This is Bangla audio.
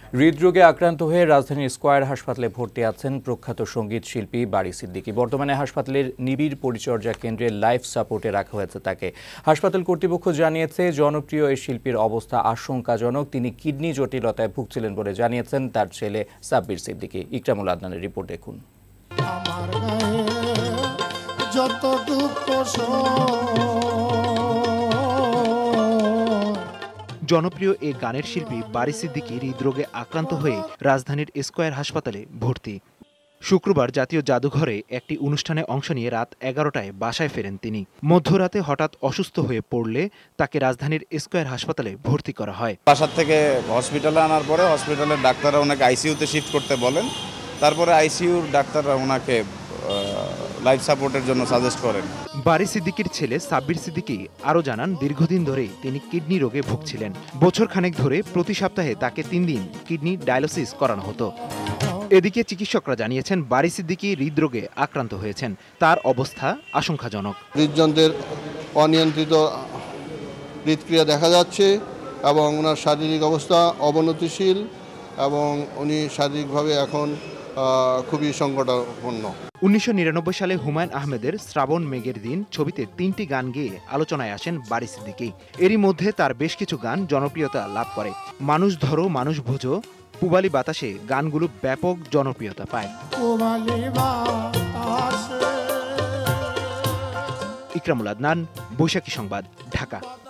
হৃদরোগে আক্রান্ত হয়ে রাজধানীর স্কয়ার হাসপাতালে ভর্তি আছেন প্রখ্যাত সঙ্গীত শিল্পী বারি সিদ্দিকী। বর্তমানে হাসপাতালের নিবিড় পরিচর্যা কেন্দ্রে লাইফ সাপোর্টে রাখা হয়েছে তাকে। হাসপাতাল কর্তৃপক্ষ জানিয়েছে, জনপ্রিয় এই শিল্পীর অবস্থা আশঙ্কাজনক। তিনি কিডনি জটিলতায় ভুগছিলেন বলে জানিয়েছেন তার ছেলে সাব্বির সিদ্দিকী। ইকরামুল আদনানের রিপোর্ট দেখুন। জনপ্রিয় এই গানের শিল্পী বারি সিদ্দিকী হৃদরোগে আক্রান্ত হয়ে রাজধানীর স্কয়ার হাসপাতালে ভর্তি। শুক্রবার জাতীয় জাদুঘরে একটি অনুষ্ঠানে অংশ নিয়ে রাত 11টায় বাসায় ফেরেন তিনি। মধ্যরাতে হঠাৎ অসুস্থ হয়ে পড়লে তাকে রাজধানীর স্কয়ার হাসপাতালে ভর্তি করা হয়। বাসা থেকে হসপিটালে আনার পরে হসপিটালের ডাক্তাররা ওনাকে আইসিইউতে শিফট করতে বলেন। তারপরে আইসিইউর ডাক্তাররা ওনাকে লাইফ সাপোর্টের জন্য সাজেস্ট করেন। বারি সিদ্দিকীর ছেলে সাব্বির সিদ্দিকী আরও জানান, দীর্ঘদিন ধরেই তিনি কিডনি রোগে ভুগছিলেন। বছরখানেক ধরে প্রতি সপ্তাহে তাকে 3 দিন কিডনি ডায়ালিসিস করানো হতো। এদিকে চিকিৎসকরা জানিয়েছেন, বারি সিদ্দিকী হৃদরোগে আক্রান্ত হয়েছেন। তার অবস্থা আশঙ্কাজনক। হৃদযন্ত্রের অনিয়ন্ত্রিত হৃদক্রিয়া দেখা যাচ্ছে এবং ওনার শারীরিক অবস্থা অবনতিশীল এবং উনি শারীরিকভাবে এখন খুবই সংকটাপন্ন। 1999 সালে হুমায়ুন আহমেদের শ্রাবণ মেঘের দিন ছবিতে 3টি গান গেয়ে আলোচনায় আসেন বারি সিদ্দিকী। এরই মধ্যে তার বেশ কিছু গান জনপ্রিয়তা লাভ করে। মানুষ ধরো, মানুষ ভোজো, পুবালি বাতাসে গানগুলো ব্যাপক জনপ্রিয়তা পায়। ইকরামুল আদনান, বৈশাখী সংবাদ, ঢাকা।